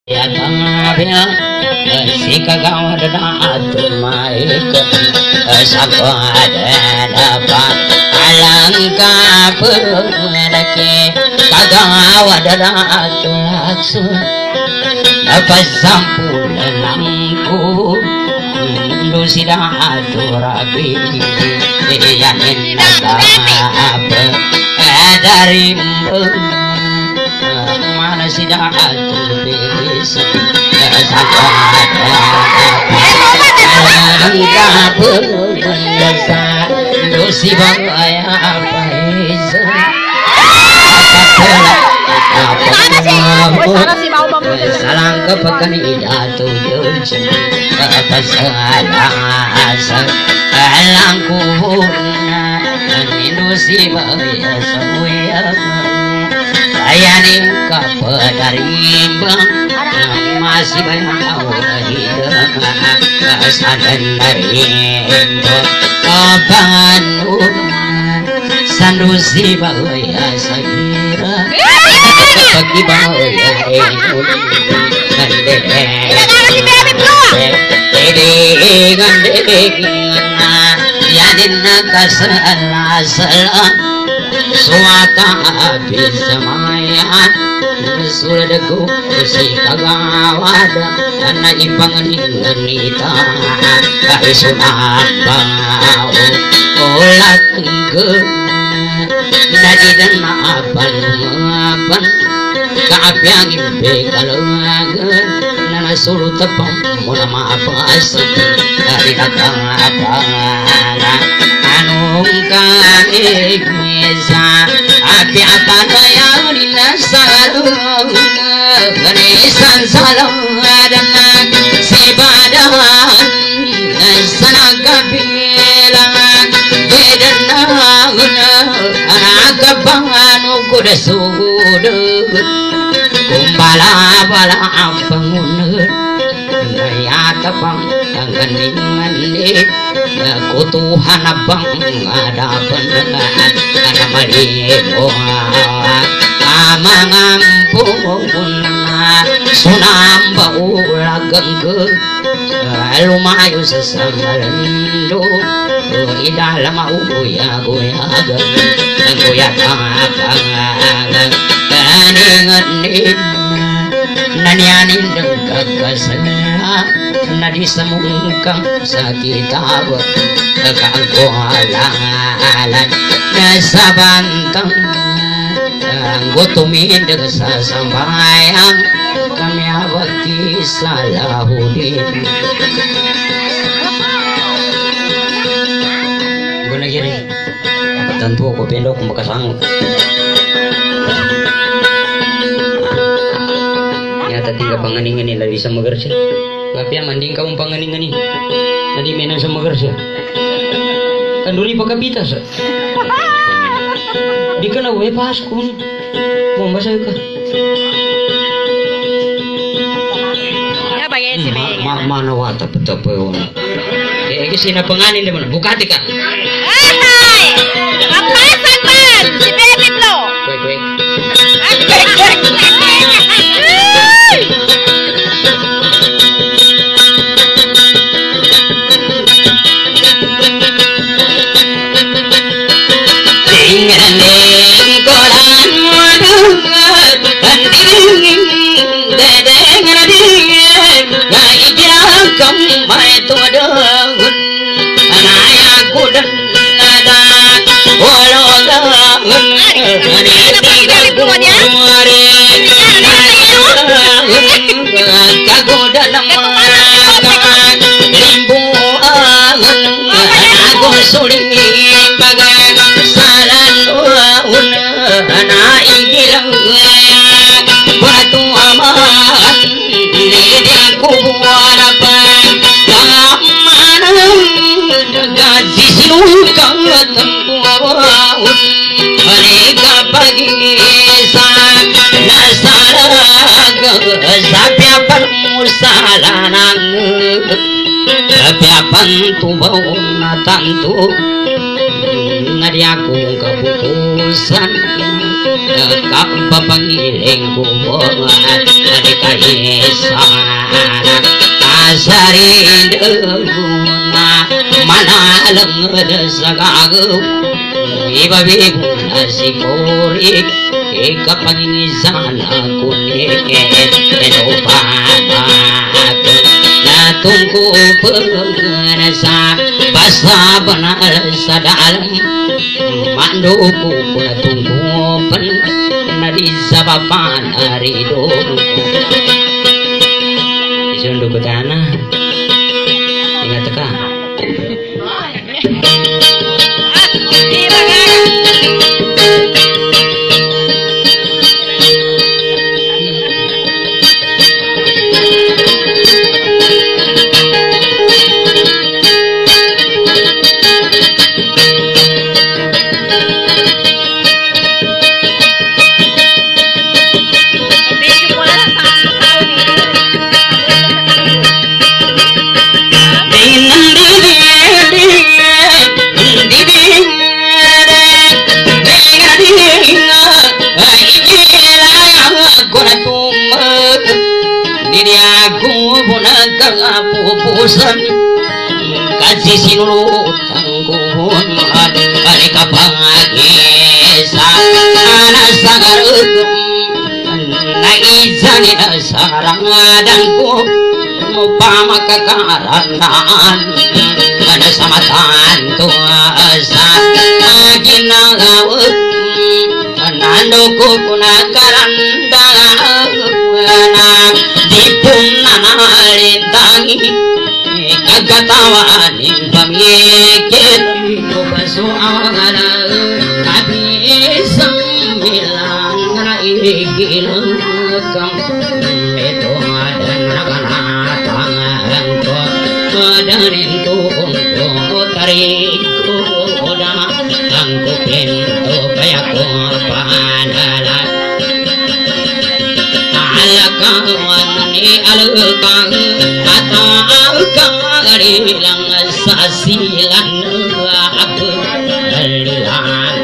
ya tamabya sikagawadana atumaika sabadana pa alangka perunake kagawadana atulaksu apa sampulanangku dusida aturabi yanin apa dari mana sida atubis salang kepekan idatu jujur apa salangku minusi bahaya semuanya ayanin kapedarimbang masih banyak hidup sadan darimbang kapanun sandusi bahaya sakira bagi bahaya yanin kasala salam suata bisa mayan sudaku si kagawada na ipanganinganita ay sunat bau ulat ke nadidan maapan maapan kaapyang impe kalangan na sulu tapang muna maapas ay nakapala anong kaigmisa api apanayaw ninasalong ganisan salong si badahan sa nagkapilangan bedan na anagabangan ko na sudod kumbala-bala ang pangunod nayatapang ang ganing-ganing kutuhan na bang adapan na malimo amangampun sunamba ulagang lumayo sa sangalando idalam uya-uyagan ang kuya-tangatangan kaninganin nanyanin ng kakasala na di samungkang sa kitawag kagwalangalan na sa bantang ang gutumindag sa sambayang kami awagi sa lahudin guna gini tentu ako pendok makasanggot nyata tinggal panganingan nila bisa magersya tapi manding kamu panganingan ini tadi menang sama magersya kan duri pakabita sa di kana we paskun mau masuk ka ya bagai si mana wata petape wona kasi na panganin naman bukati ka ay kapasan man si David lo kwek Tubaw na tanto ngadi akong kaputusan kapapangiling kubuat kaisan asarin deguna manalang sagagaw ibabibuna sikori kapangisan kunik enupatak natungku pengenasa basa benar sa dalam manduku pula tunggu pen nadi sabapan arido isundu ke tanah ingat teka pupusan kasih sinurut tangguhun mereka pangagisa nasagarut naizani nasarang adangku pamakakaranaan ada sama tantu asa ginagawut nandoku kunakarandang dipun nanalintangi kagatawan pamikir kubasoan abisang bilang naigilang kang ito dan nakanatang ko madanin tuong ko tarik ko ang kupinto kaya ko panalat alakawan ni alukang atau karilang sasilan aku alilan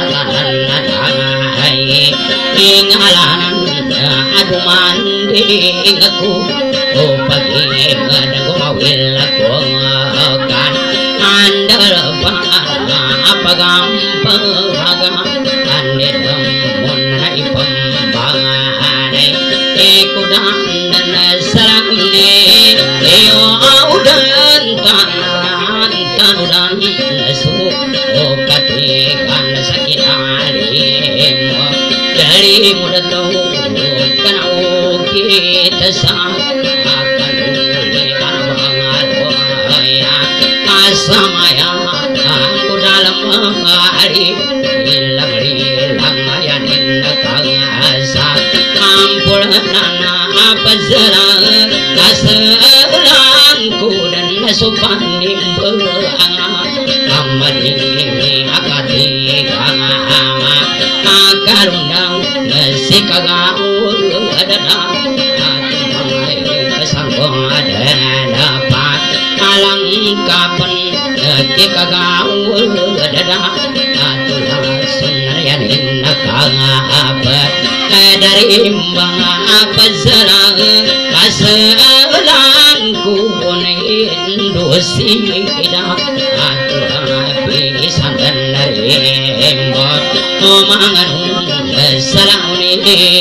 ay ingalan adu manding aku pagi kadang mawil aku kan andal apa gampang anit mun naipam banganay ikudan dan sarang ni eo audan tanudan nasu katikan sakinalim dari muda tahu kanau kita akan uli bangat ya asamaya aku dalam hari hilang ayanin kagasa ampunana apa serang kaserangku dan nasupanim belang amani akati kama akarundang sikagaul adana kesangkong adana pak alang kapan kikagaul adana atulah sunaryanin nakangapa dari imbang apa serang kaselangku Indosida atulah pisan dan dari imbang omangan salang ni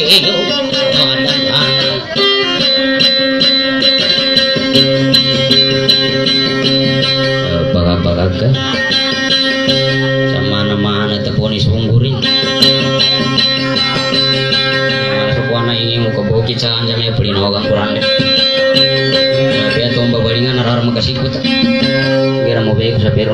baga-baga sama mana teponi sunggurin mana ingin muka bukit jangan jangan beli nawagan kurang deh biar tomba balingan arah makasih kuta biar mau baik sapero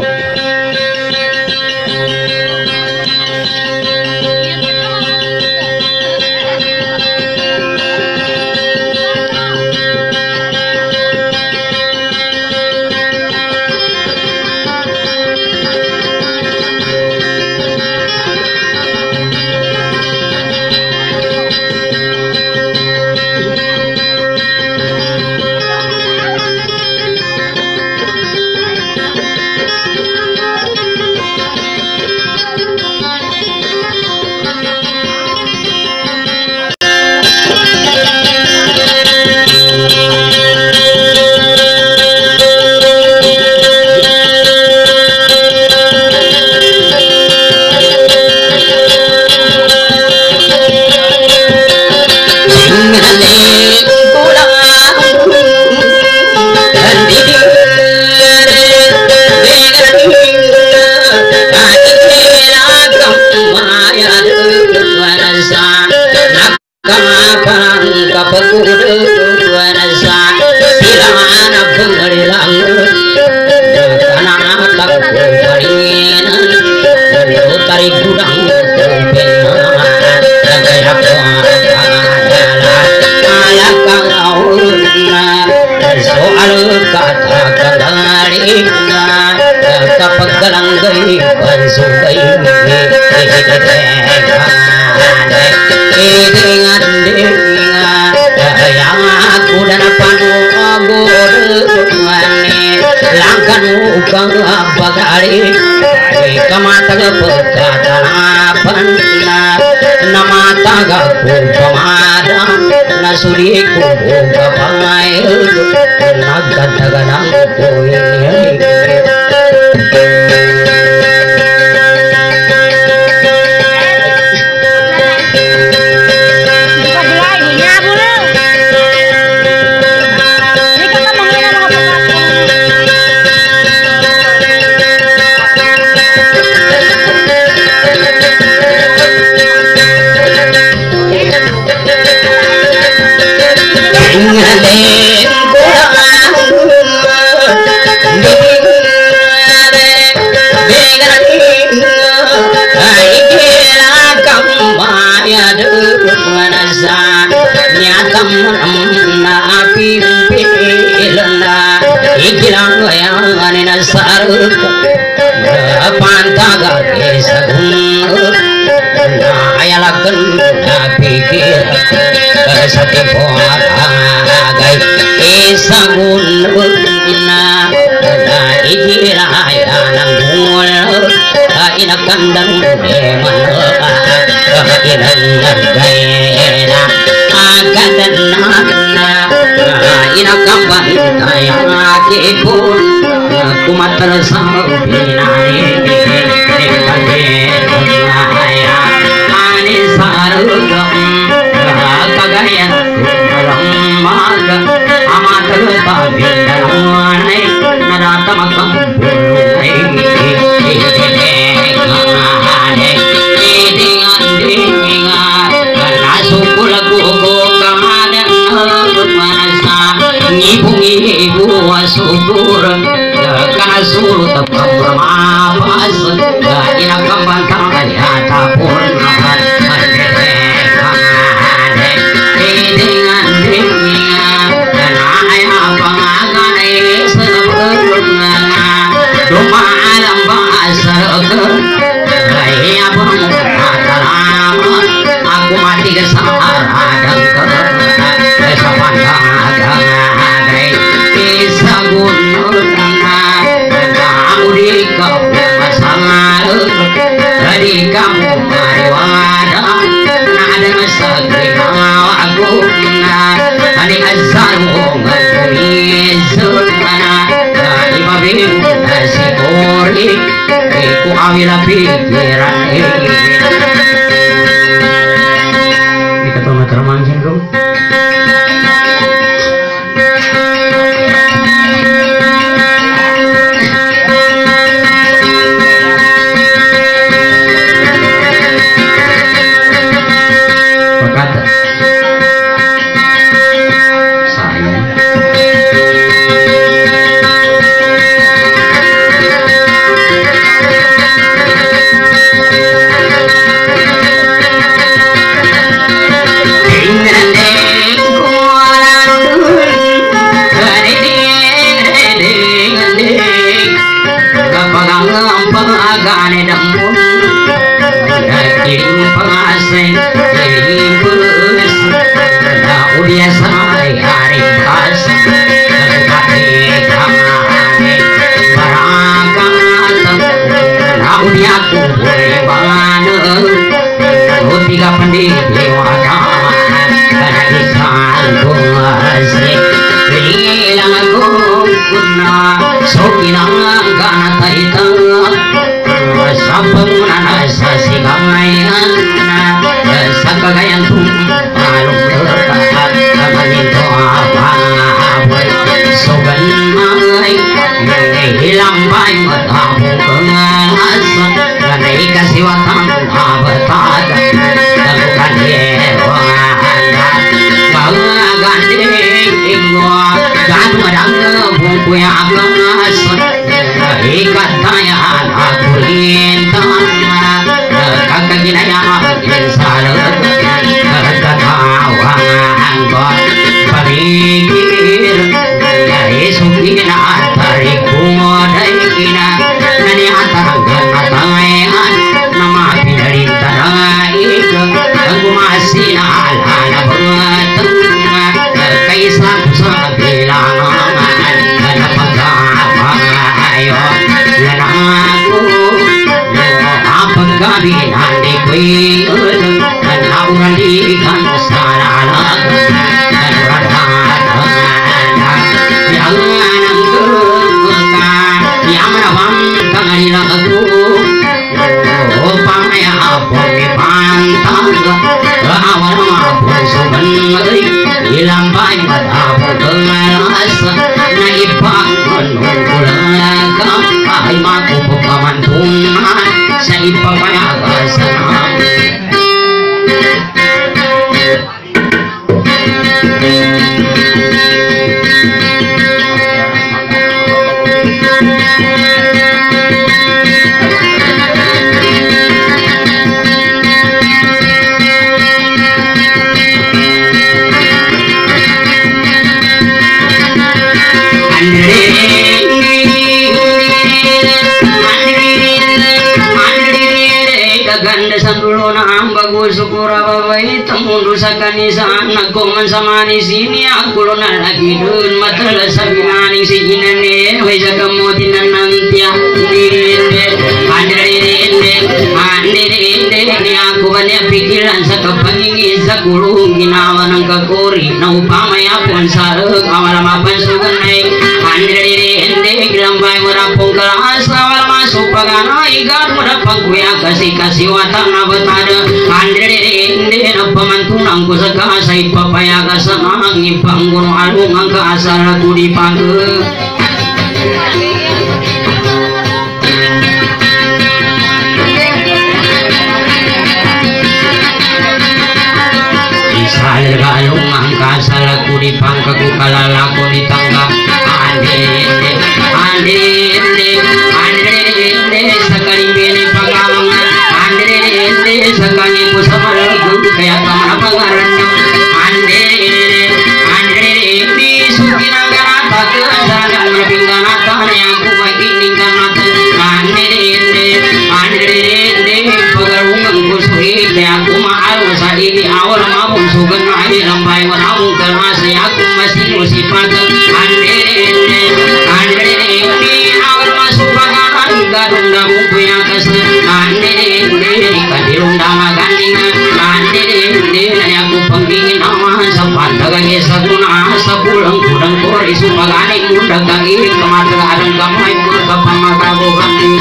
hilangan pengadilan karena tak kuparingan tarik gudang benar gaya adalah soal kata kembali kapagalang gay pansugay dengan yang aku dan panogorani langkan ukang bagari kamata pekatanapan nama tagaku pemadam nasuriku buka pamail nagadaganang kuing pantaga kesagun ayalakan pikir sate poagai kesagun ikira ayanang mul inakan dan deman inang gaena agadan inakam bantayang akipun kumatar sampinai ani sarugam kagayan kumalam maga amatal pabindanai nadatamagam bulungai ibu subur karena suruh tetap bermapas ina kembang kaya tapun dengan dengan ayah pangangan sebelumnya rumah alam bahasa ayah pemata lama aku mati kesahar dan kesapandang dari kamu mariwada ada masakri aku ani asaru ngatuizuna dari mabim asikori ku awila pikiran kita tolong termanjing dong. punya agas ikat tayaan aku lintang kakak ginaya salah ketawangan kok parigir dari sukina tarik kumodai kina nani ataranggan matangayan nama pindarin tarangai aku masih ala bertengah kaisar sabilangan karena pagkapang ayo yan aku apa kabinan di kuih nauran di kan saralag ilang bayi matapong kelas na ipagmanungkulaga ay makupamantungan sa ipapayagasan syukur babai temundu sakanisan nakoman samani sini aku lona lagi dun matala sabingani sinane wajah kamudinan nantia ande aku banyak pikiran sakapangin sakulung ginawa ng kakuri na upamaya pun saruk awal mapan suganay ande glambay marapong kalas awal masuk pagana igar marapang kuya kasih watan na batada ande na pamantunang ko sa kasay papayaga sa mga ipangguno alung ang kaasara ko di pag isalir galung ang kasara ko di pangkaku kalala ko di tanggap ande sakali bini pangalangan ande sakali mo sa malago kaya kamana pangaranyo ande di sukinang ganata kesadan mapingganatan yang kumakining ganatan ande pagarungan ko suhid kaya aku mahal sa ini awal mabong sugan mahi lambay wanamong kalmasa aku masih musipat ande awal masuk pangalan gadung damong punya kasih ande kadirung dama ganding ande aku penggingin nama sampan dagangnya saguna sapulang kudang kori supagani mundang gangi kematagaran gamay kurga pamakago ganding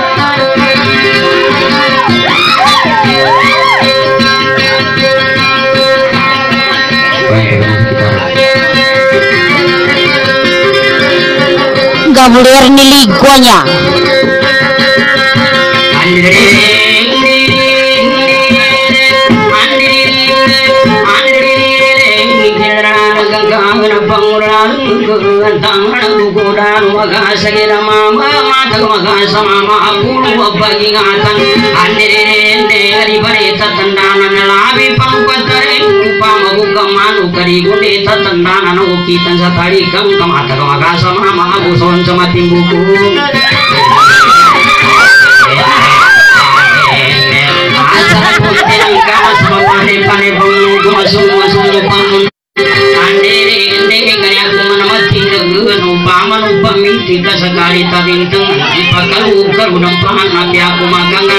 gabulir niligonya kita sekali tabinteng dipakalu karunang pahan nabi aku makangan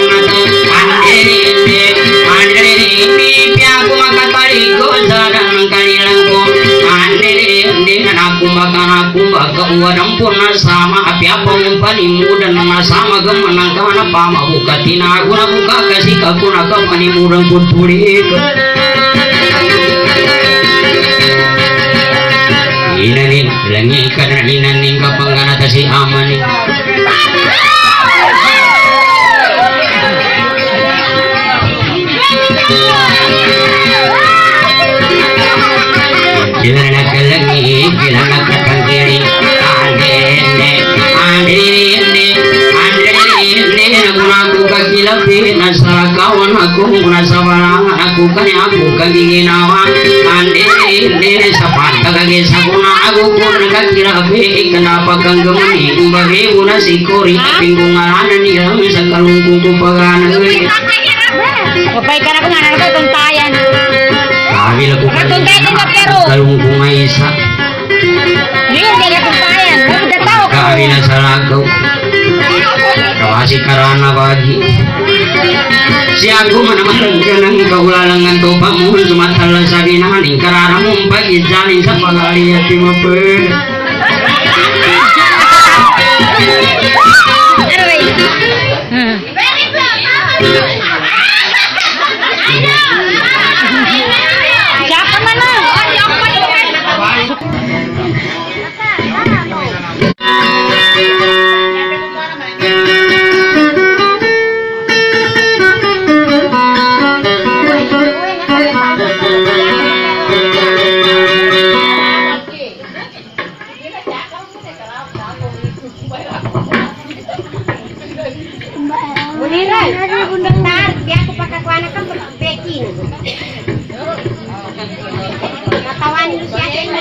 ande aku makan tali goza dan kalilanku ande aku makan aku baka uadang purna sama api apa umpanimu dan sama gemenang kana pama buka tina aku buka kasih kaku nakam panimu dan putpulik inani langi karena inani kapangana tasi amani kilana kalangi kilana katang kiri ande kuna sabarang aku kagi ginawa ande sapata kagi sakuna aku pun kira be kenapa kang gemeni bagi una sikori pinggungan yang sakalung kuku pagana Bapak ikan aku nganar ko tuntayan. Kami laku tuntayan ko pero. Kalung bunga isa. Dia jadi tuntayan. Kamu udah tahu. Kami nasaragaw. Kawasi karana bagi. Si aku mana-mana jangan kaulalangan topa mohon sumatala sa binahaning karana mong bagi janin sa pagali at timape. Siapa mana? Biar aku pakai kuana kan bekin. Kawan itu siapa yang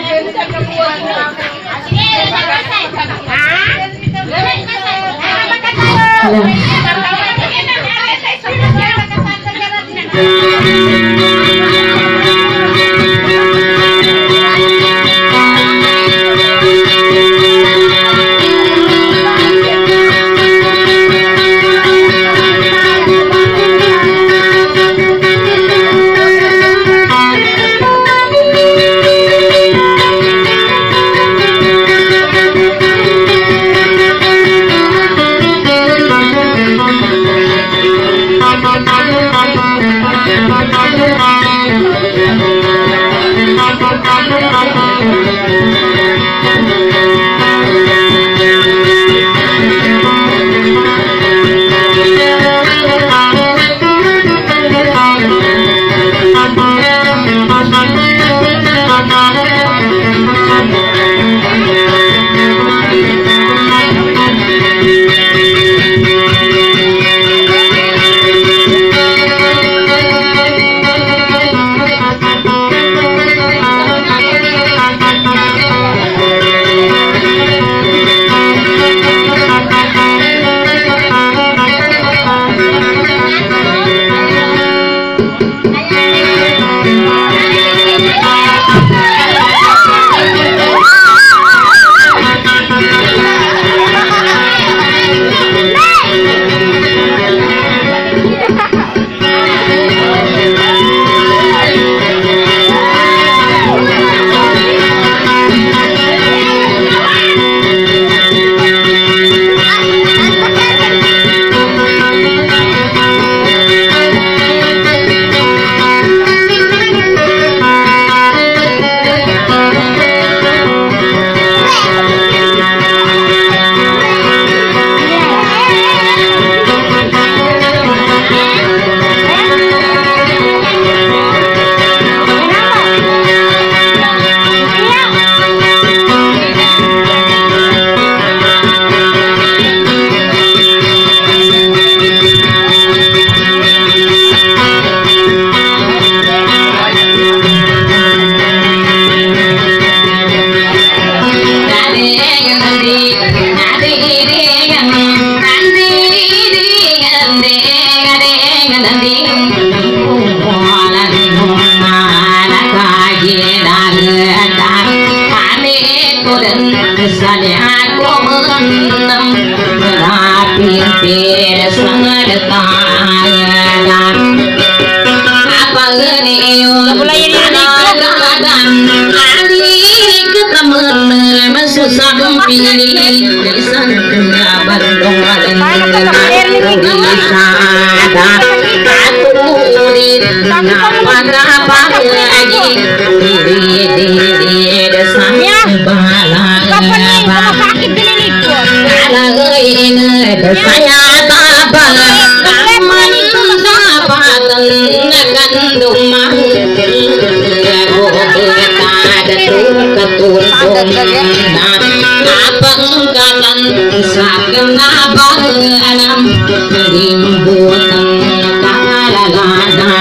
Kenapa alam rimbutan kalalanan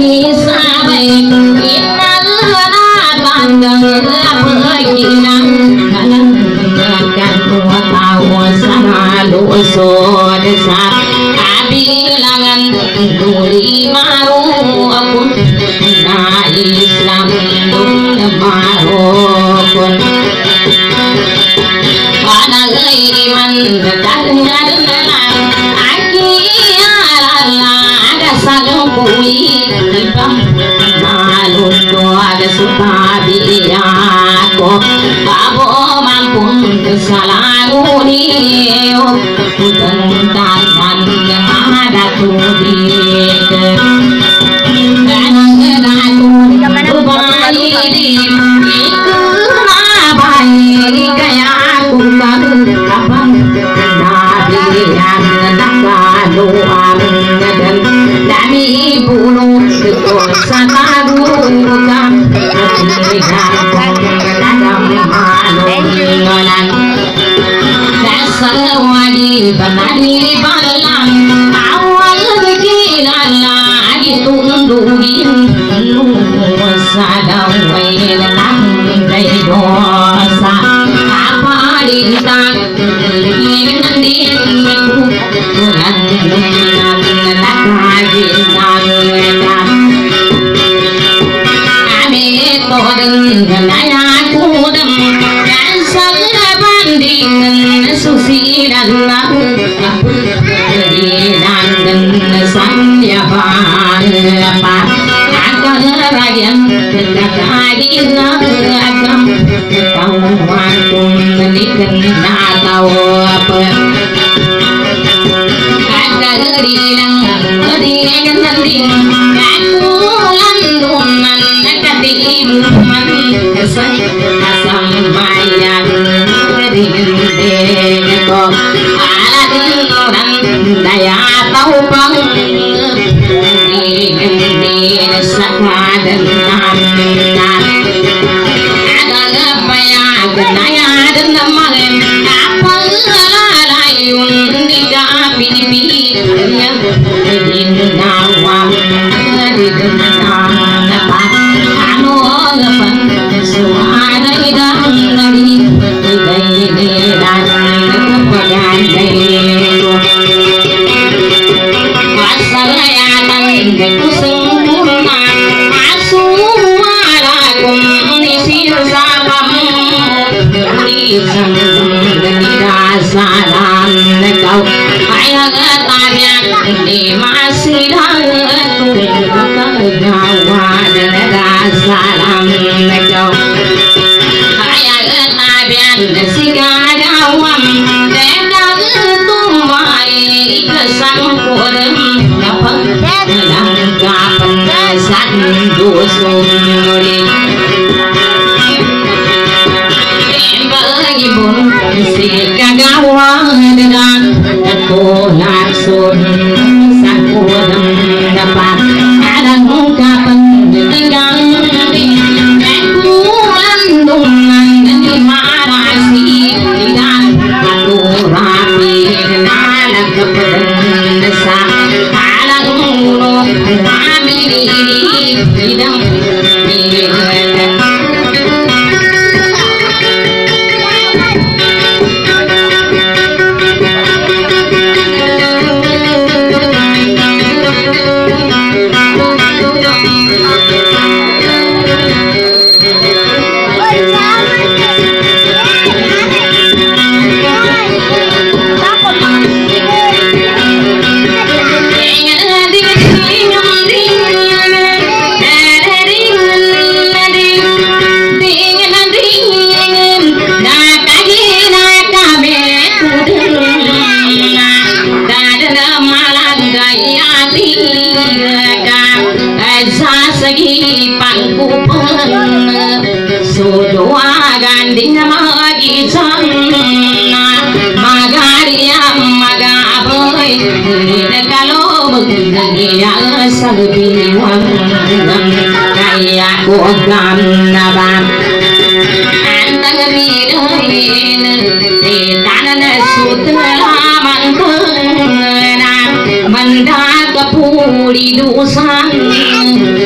Di dusan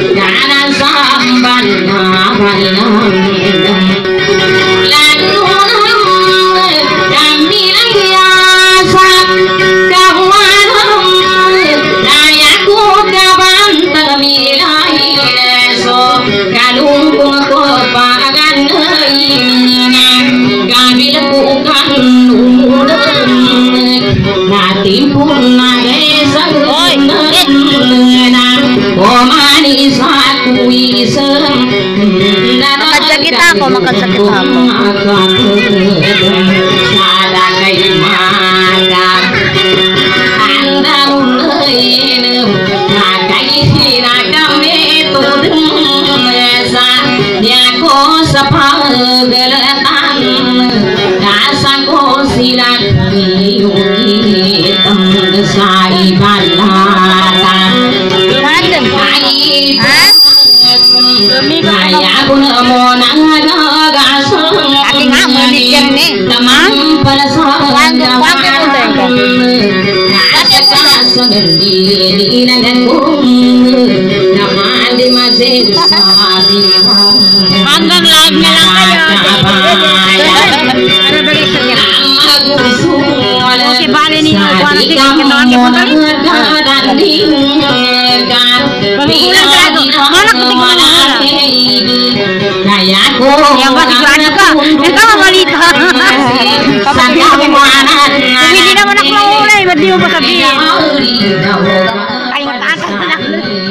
Makan sakit ako, makan sakit ako. Hanggang live na lang kayo. Si Bali ni Juan si kinawan ko tadi. Pagkukulang talaga. Mana ko tingnan ko. Yang pati Juan ka. Ito mabalita. Hindi naman ako maulay, ba't di mo pa sabihin? Ay, matakas na lang.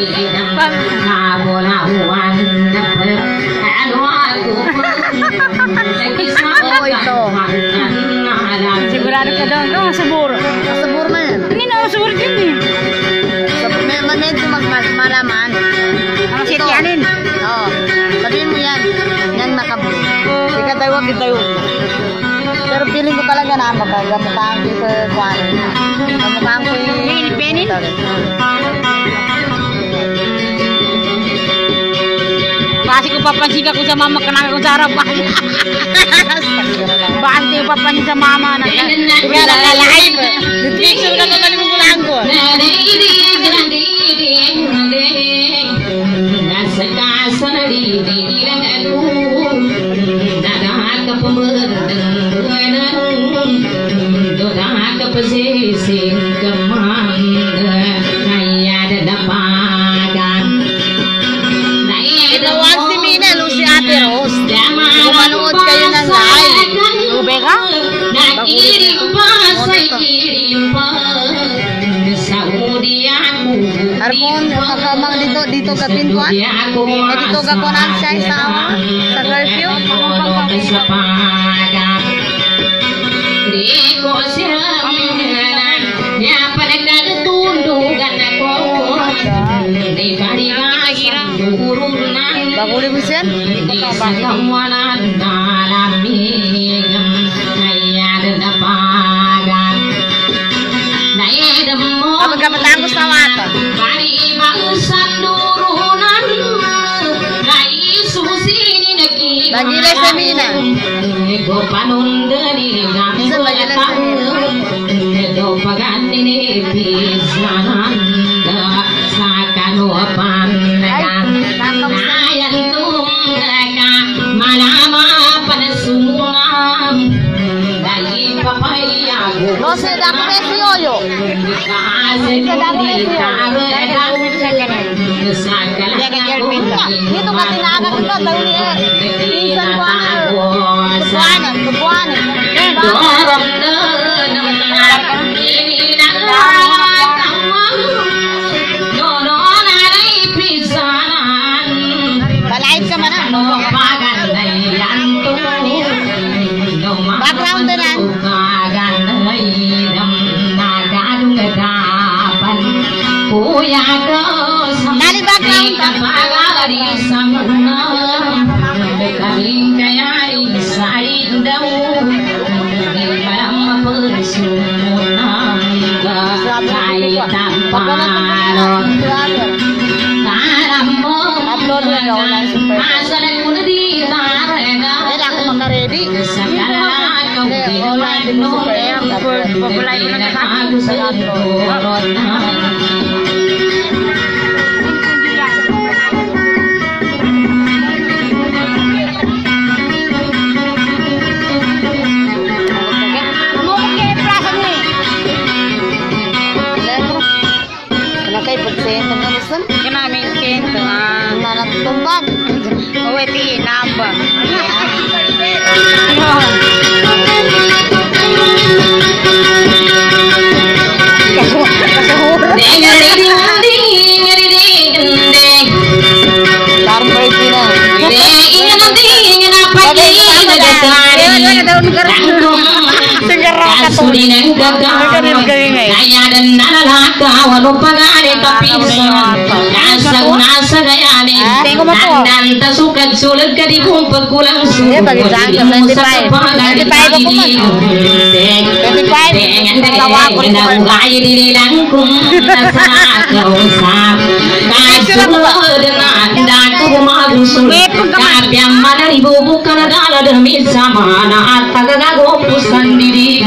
Oh, ito. Sigurado ka daw. Ito, masaburo. Masaburo man yan. Hindi na masaburo din eh. Medyo malaman. Ang sitianin. Oo. Sabihin mo yan. Yan makaburo. Ika tayo, kita. Pero feeling ko talaga na magamutaan ko sa kwan. Gamutaan ko yung penin. Kasi ko papansin ko sa mama kanang ko sa harapan. Bakit ko papansin sa mama na kaya live. Picture na ko kanimo kulang ko. Inawan si Mina, Lucy Ate Rose. Kumanood kayo ng live. Ube ka? Harmon, nakamang dito ka pintuan. Dito ka po nang siya sa curfew. Baguli mo siya? Kapag kapatangos na mata. Lagi lang sa Mina. Isa lagi lang sa no se da precioso. Se da dito ka tinaga ko daw ni minsan kuan. Balait ka man background na dari background Sulinang gagawin Naya dan nalalaka Walupagari kapisan Nasa unasa gayani Nandan tasukat sulit Kadipong pagkulang sulit Sa kapagari Dengan Naugay dinilang kung Nasa kausap Kasulod na Dako gumagusul Kapiyang manaribubukan na dala demi sama na at tagagagopusan diri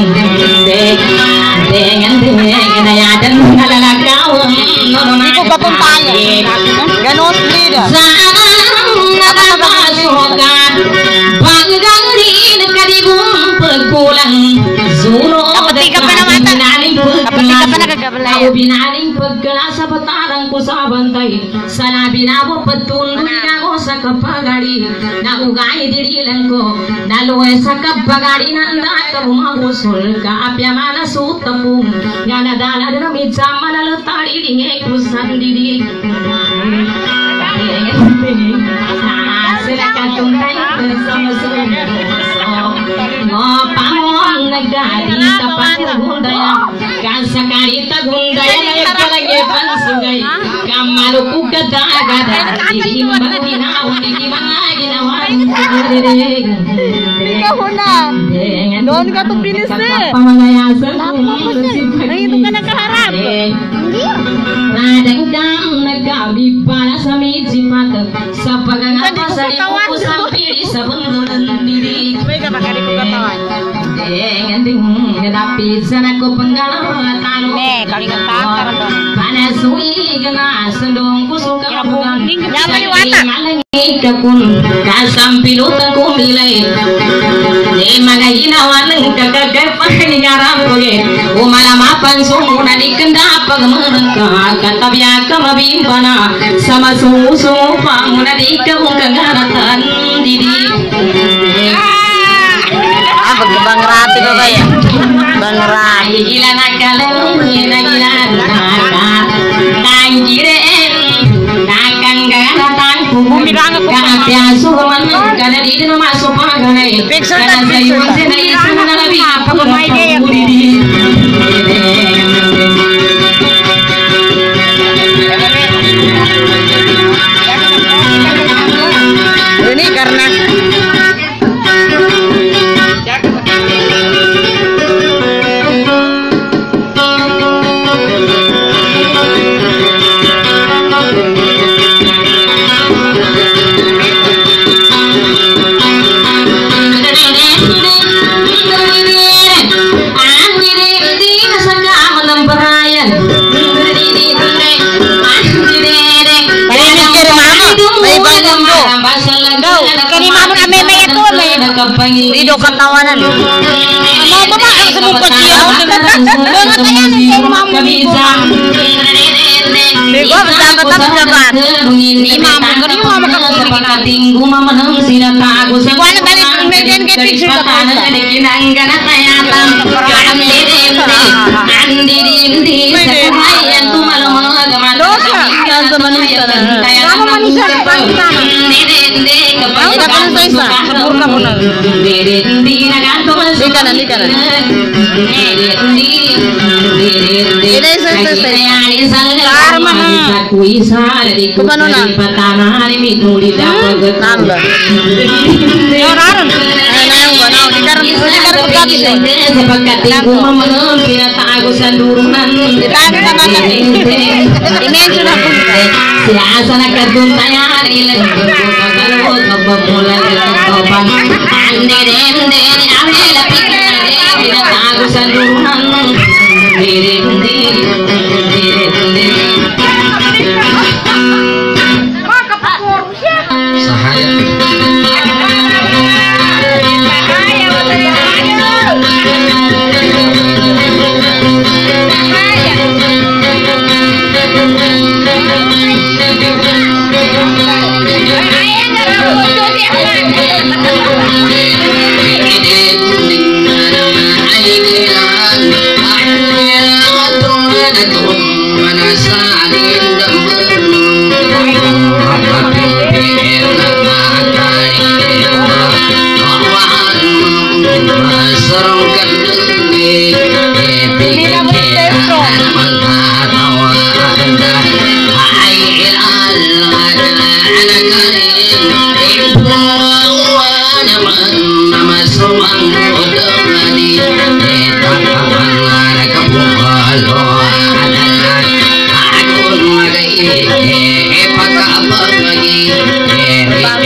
dengan nayadan nalalagawan Hindi ko papuntahan. Ganon leader. Saan nakapasukan Paggangarin kadibong pagkulang Sunod Kapati ka pa naman. Kapati ka pa nagagabalaya. Ako binaling pagkala sa batarang ko sa bantay Sana binabo patuloy ako sa kapagari Naugay dirilan ko Naluwe sa kapagari na andata bumagusul Kaapya malasutapong Nga nadala dinamit sa manalutari Dingay ko sandiri Sila katuntay bersama Ngopamong nagdari tapat gundaya Kasakari tagundaya Kalagi pansugay Kamaluku gada-gada Dirimba ginawa ginawa Ikaw na. Doon ka itong bilis eh. Pamanayasan Nandito ka nakaharap. Nadagdang nagkabi para sa mitsipat Sa pagangapa sa lipo sa pili Sa bundulan diri May ka bakari ko katawan. Ding Nadapit sa nako panggalaw Talo Kalingan takar doon. Panasui gana Sendong kusok kapugan Yaman yung wata. Kakun kasampilutan kumilay Di mga hinawan ng kagagapan ni Arapoge Umalamapan sumuna di kenda pagmerengka Katabya kamabimpana Sama sungu-sungu panguna di kagagatan didi Bang Rati ka ba yan? Bang Rati. Ilan akalang ilan Tangirin Nakangganatan Kaapyaso man Kada di na masuk paganay Kada sayuan sinay Sana nalabi Pagpapaguri Ini karena Rido katawanan. Mau ba ang sumukot siya? Bangat na yan. Hindi mo Bego, bersama sahabat. Imam, kau mau makan Pagkating gumamanang sinatago sa Ikaw na balik ang medyan kay picture ka pa. Kinangganatayatan Andirindi sa kahayan Tumalamag Dosa. Sa manisa na. Sama manisa na. Ida ka na sa isa. Sabur ka muna. Lika na, lika na. Ida isa isa isa. Karma na. Kumano na? Namba. Yoraron. Ay na yung ganaw. Dikar pagkati siya. Sapagkating gumamanang pinatago sa durunan Ditago sa mata. Imensyo na po. Siasa na kaduntayan ilang pagkakalot Magpamulan at pagkapan Andi-di-di Ang lapit na pinatago sa durunan Sahaya Sarang kandang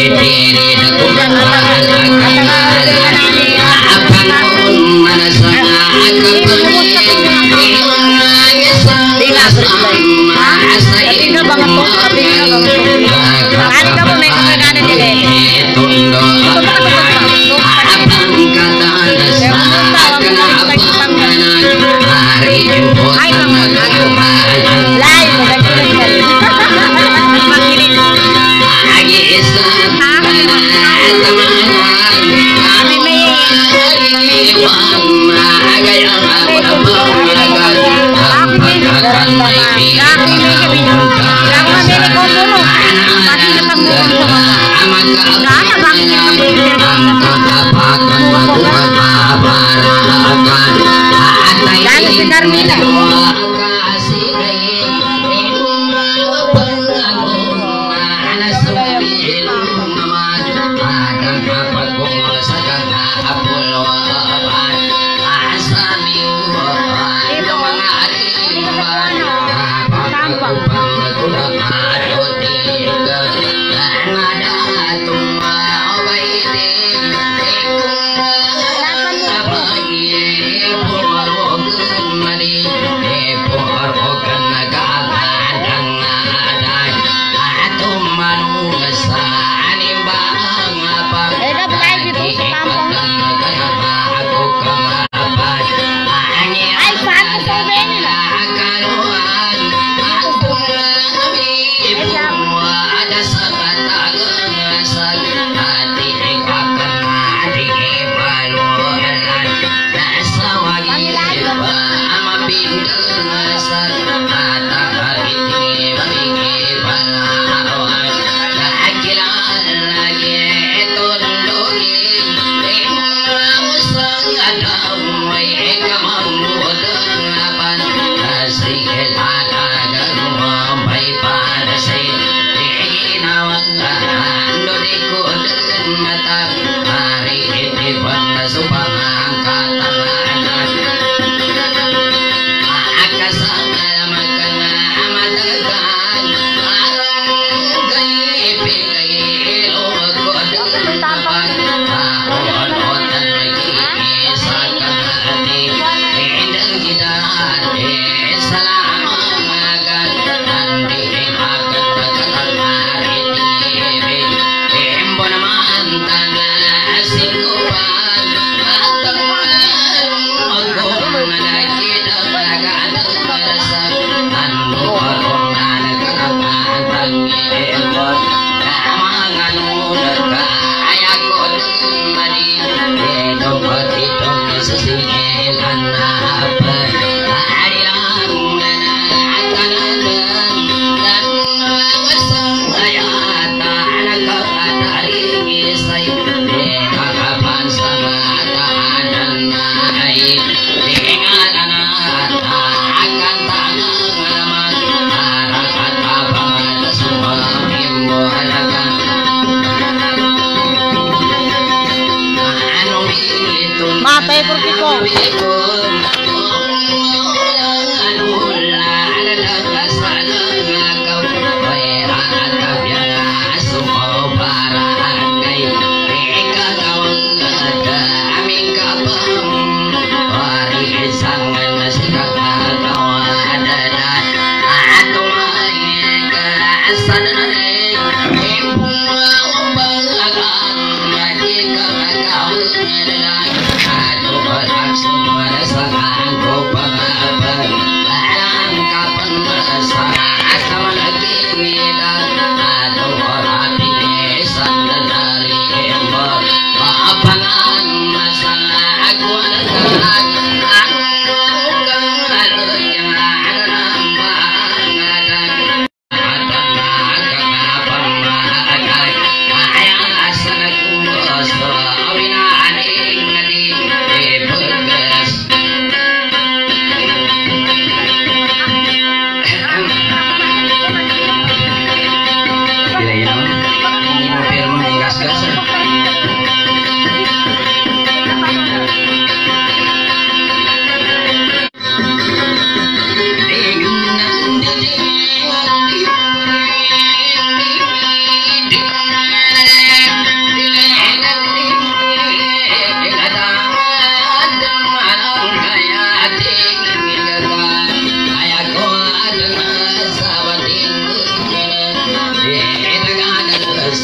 Aduh,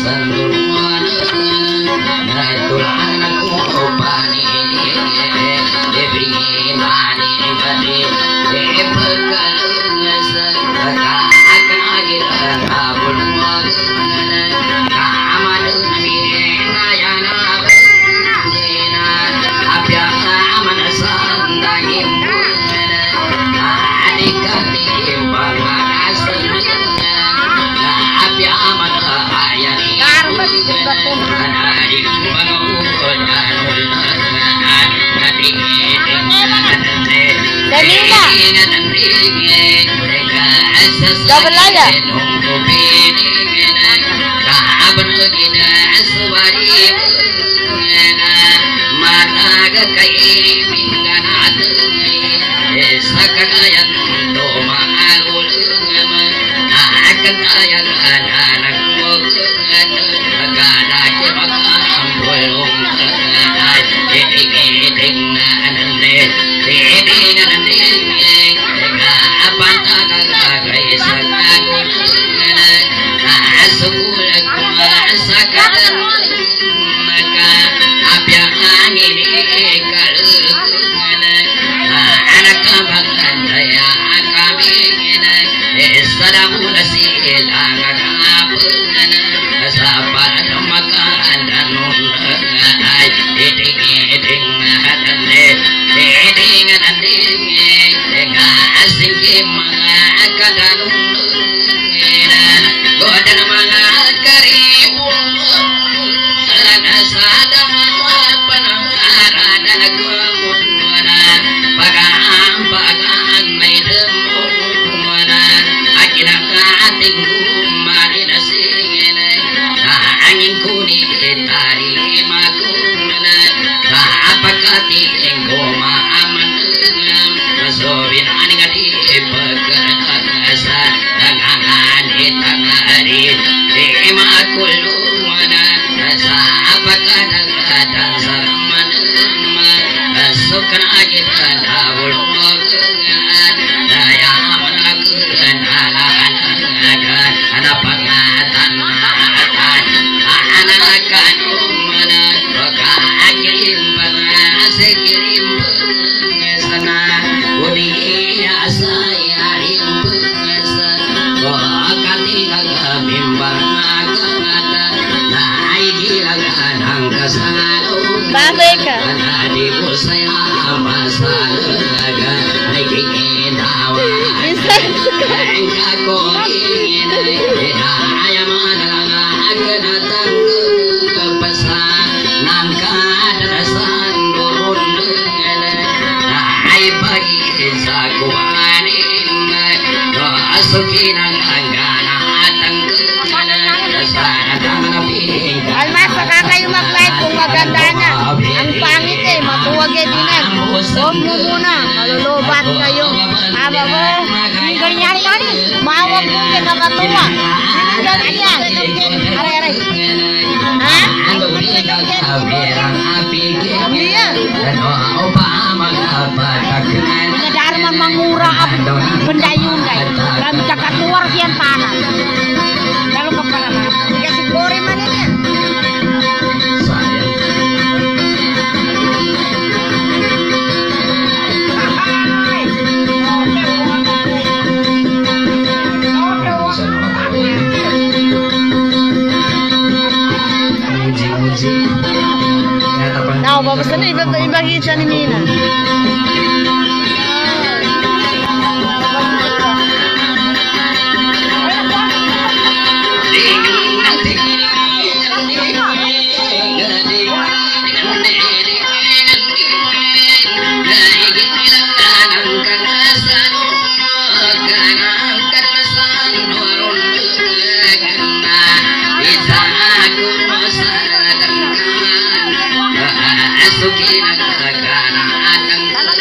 Double aja. Ibagi sa nina. Suki nak kana atang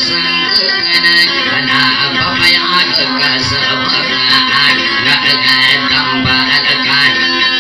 sangkeun kana papaya kasebakan ngagan tambakan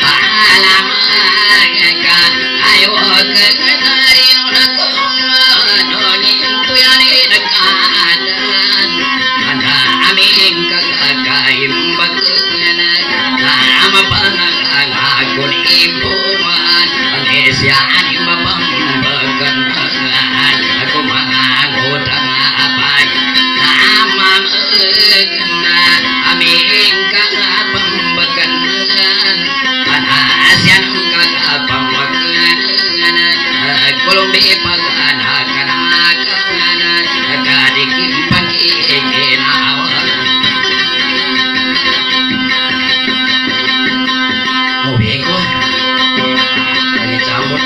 palamaka ayo kenari nakon noni tuyani dekan kana amin kakaim bakeun nama pangagun ibuan Indonesia ani mapambagan aku mangutang apa nama kena amin kakapambagan panasian kakapambagan kolombe pagana kana kadikim pagikenawa Bego, lagi cabut.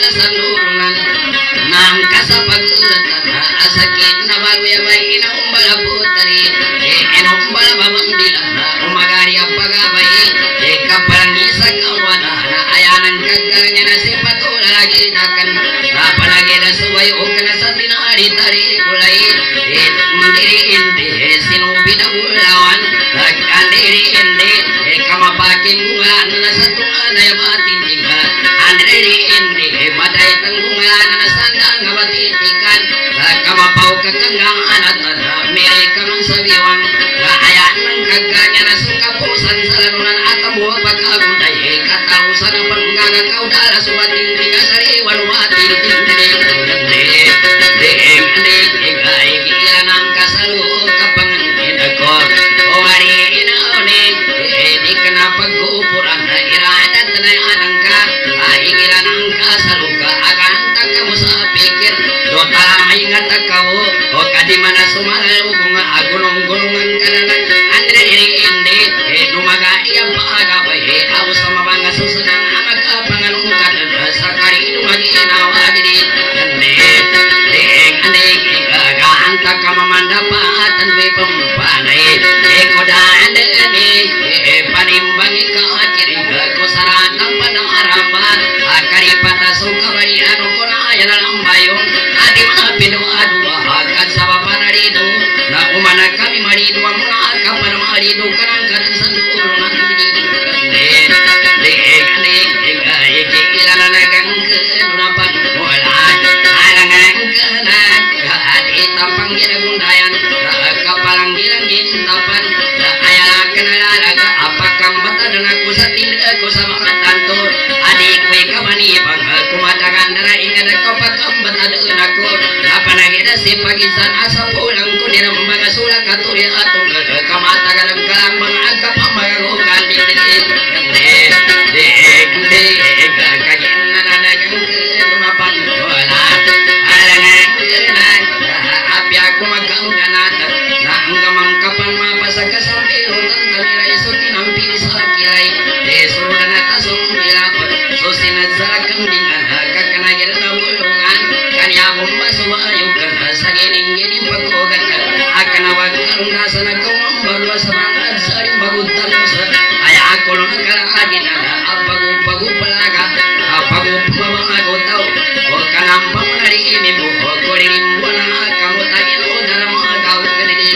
kana sandurungan nangka sapagulatan asakit na bagway ina umbala putari ina umbala babambila umagari apagabay kapalangi sa kawana na ayanan kagarnya na sipatula lagi nakan napalagi na suway o kana sa tinari tari kulay mendiri indi sinubi na ulawan nagkandiri indi kamapakin bunga na sa tunga na yabatin tiga andiri indi maday tangunga na sandang ngabatitikan kamapaw kakanggang anat na mere kamang sabiwang ayaan ng kaganya na sungkapusan sa lanunan at amuha pagkagunday katausan ang panggagakaw dala sumating tingasariwan umating tindig ikilan ang kasalo kapangin ako o hari inaunig di ka na pag-uupuran na iradat na anang ka ikilan ang kasalo ka agantag ka mo sa pikir do talamay nga tagkawo o kadimana sumalalo kung agunong-gunungan ka na lang andre indi dumaga iyang paagabay ako sa mabanga susunang amag-apanganong ka na sa karino mag-inawa diri antag kamamanda paat anwe pempanai kodaan deni panimbangi kakiri kusaratan pada aramba karipata sukawari anu kona ayana lambayong adi mapido adu akan sabapa naridu na umana kami maridu amuna kapan maridu karang karang sandurungan pagisan asa pulang ko dirang mga sulak katuri atong kamatagan ng kalang mga agkapamagagugan dindin kagin na nanagang dumapan wala alangan kenang api ako magkaunganat na ang gamang kapan mapasag kasampiro ng kamiray so tinampili sa kiray surudan at asong hirapot so sinadsarak ang dingan kakanagir na bulungan kanya bumbasumayo ka sa gining-gining pagkugan ka akan awag karundasan ako mambarwa sa mga saring bagutan mo sa kaya ako lang karahagin na apagu-palaga apagu-pamangagutaw o kanang pamanariin mo o kuringin mo na kamutagin o na mga gawag ganinin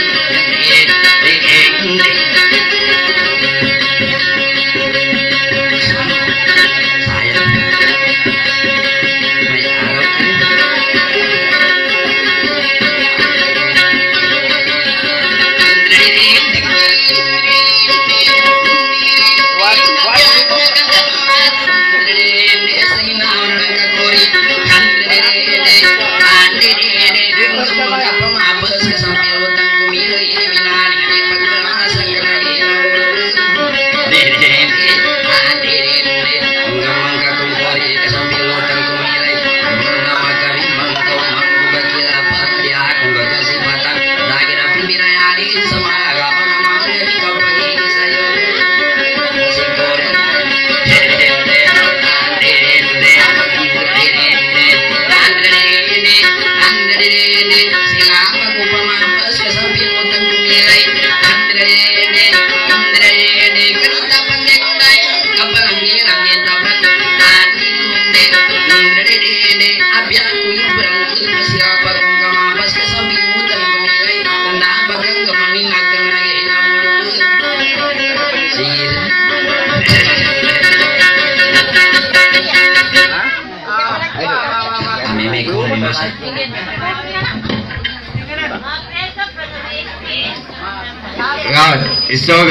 It's over.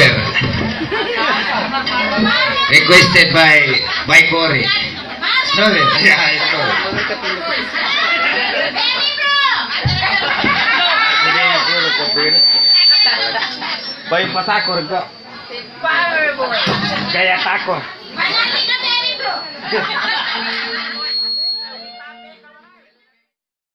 Requested by Corey. It's over. Yeah, it's over. Baik pasakor ko. Kaya takor.